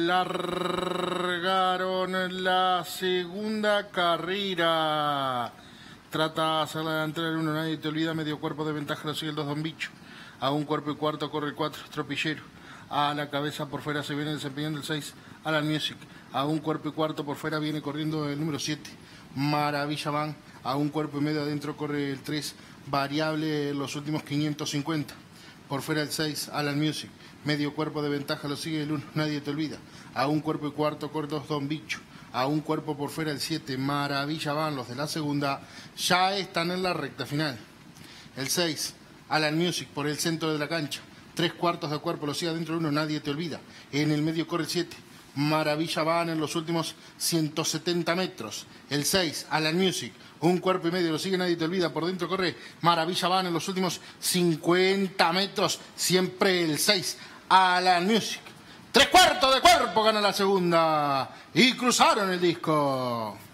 largaron la segunda carrera. Trata de hacer la delantera el 1, nadie te olvida, medio cuerpo de ventaja lo sigue el 2 Don Bicho. A un cuerpo y cuarto corre el 4 Tropillero. A la cabeza por fuera se viene desempeñando el 6 Alan Music. A un cuerpo y cuarto por fuera viene corriendo el número 7 Maravilla Van. A un cuerpo y medio adentro corre el 3 Variable los últimos 550. Por fuera el 6 Alan Music. Medio cuerpo de ventaja lo sigue el 1 Nadie te olvida. A un cuerpo y cuarto corre 2 Don Bicho. A un cuerpo por fuera el 7 Maravilla Van. Los de la segunda ya están en la recta final. El 6 Alan Music por el centro de la cancha. 3/4 de cuerpo lo sigue adentro el 1 Nadie te olvida. En el medio corre el 7 Maravilla Van en los últimos 170 metros. El 6 Alan Music. Un cuerpo y medio lo sigue Nadie te olvida. Por dentro corre Maravilla Van en los últimos 50 metros. Siempre el 6 Alan Music. 3/4 de cuerpo gana la segunda. Y cruzaron el disco.